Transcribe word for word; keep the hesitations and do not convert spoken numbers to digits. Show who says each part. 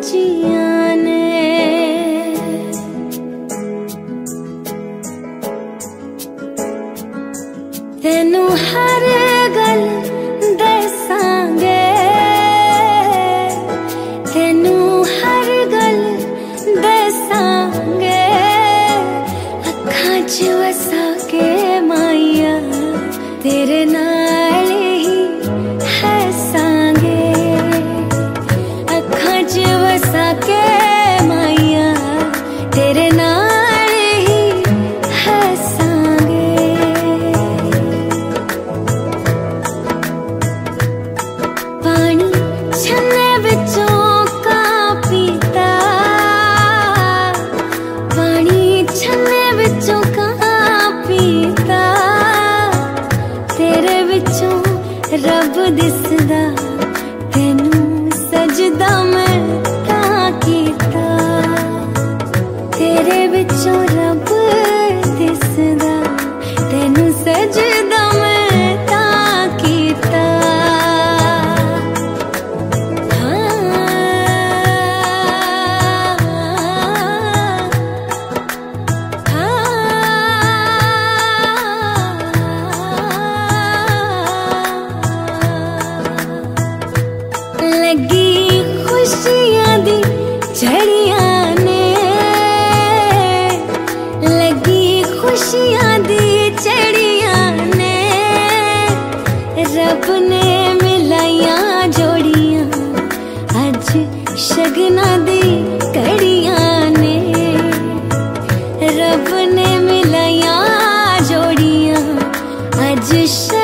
Speaker 1: खुशियां ने तेनू हर गल दसांगे, तेनू हर गल दसांगे, अखां च वसा के माइया तेरे नाल ही हसांगे, अखां च वसा के माइया तेरे नाल ही हसांगे। पानी छन्ने विचों का पीता, पानी छन्ने विचों का पीता, तेरे विचों रब दिसदा, तेनू सजदा मैं तां कीता, तेरे विचों रब दिसदा, तेनू सजदा मैं तां कीता। लगी खुशियां दी झड़ियां ने, लगी खुशियां दी झड़ियां ने, रब ने मिलाइयां जोड़ियां अज शगना दी कड़ियां ने, रब ने मिलाइयां जोड़ियां अज